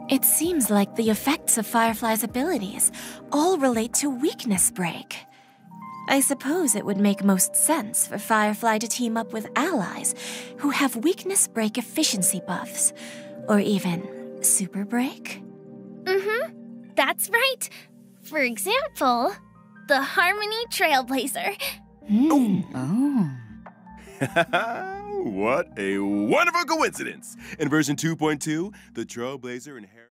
It seems like the effects of Firefly's abilities all relate to weakness break. I suppose it would make most sense for Firefly to team up with allies who have weakness break efficiency buffs, or even super break. That's right. For example, the Harmony Trailblazer. What a wonderful coincidence! In version 2.2, the Trailblazer inherits